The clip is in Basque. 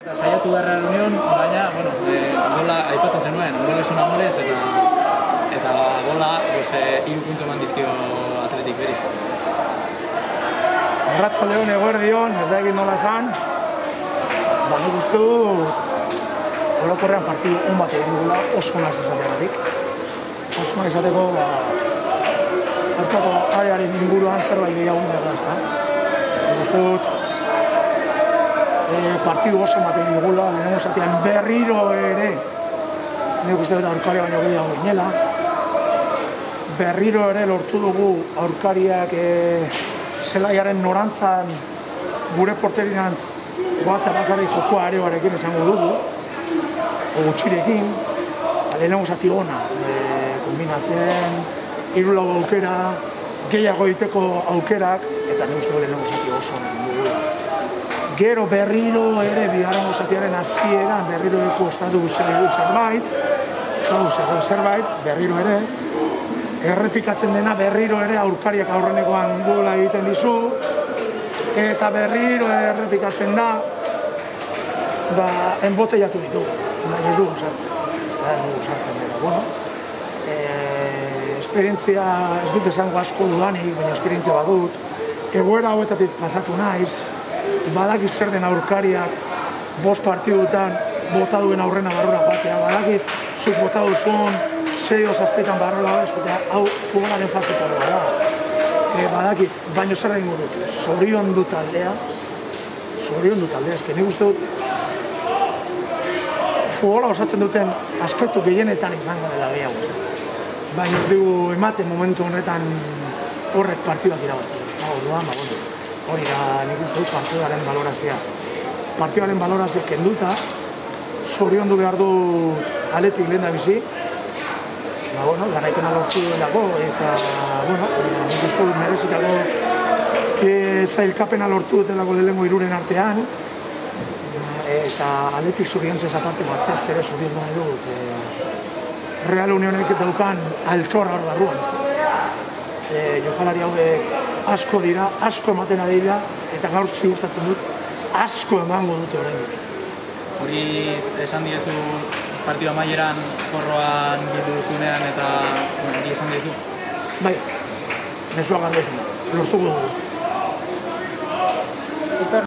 Saiatu beharra Union, baina, gola aipatzen zenuen, goles son amores eta gola 3 puntu eman dizkio Atletik beri. Arratsaldeon eguerdion, ez da egin nola esan, nik uste du orokorrean partidu on bat egin dugula oso naz izateagatik. Oso naz izateko, hartako arearen inguruan zerbait gehiago behar da, ezta. Nik uste dut partidu oso bat egin dugula, lehenengo zatean berriro ere, nik uste dut aurkaria baino gehiago ginela, berriro ere lortu dugu aurkariak zelaiaren norantzan gure porterinantz bat bakarrik jokoa areoarekin esango dugu, gutxirekin, lehenengo zati ona, kombinatzen, 3-4 aukera, gehiago egiteko aukerak, eta nik uste lehenengo zati oso dugu. Gero berriro ere bigarrengo zatiaren hasieran berriro ikustatu zerbait, berriro ere, errepikatzen dena berriro ere aurkariak aurrenekoan gola egiten dizu, eta berriro errepikatzen da, enbotellatu ditugu, baina ez dugu sartzen. Ez dugu sartzen dira. Esperientzia ez dut esango asko dudanik, baina esperientzia badut. Egoera hauetatik pasatu naiz, badakit zer den aurkariak 5 partidutan bota duen aurrena barrura joatea, badakit zuk bota duzun 6-7 barrola hau futbolaren fasetan da. Badakit, baino zer egingo dut, zoriondu taldea, nik uste dut futbola osatzen duten aspektu gehienetan izango dela gehiago. Baina dugu ematen momentu honetan horrek partiduak irabazten. Hori da nik uste dut partiduaren balorazia. Partiduaren balorazia kenduta, zoriondu behar dut Atletik lehen da bizi, garaipena lortu delako, eta nik uste dut merezitako zailkapena lortu delako lehenengo 3 artean, eta Atletik zoriontzez aparte batez ere zoriondu nahi dut. Real Unionek daukan altxorra hor barruan. Jokalari hauek asko dira, asko ematen ari dira, eta gaur ziurtatzen dut, asko emango dute oraindik. Hori esan diezu partidu amaieran korroan bildu duzunean eta hori esan diezu? Bai, mezua garbi esan da, lortuko dugu.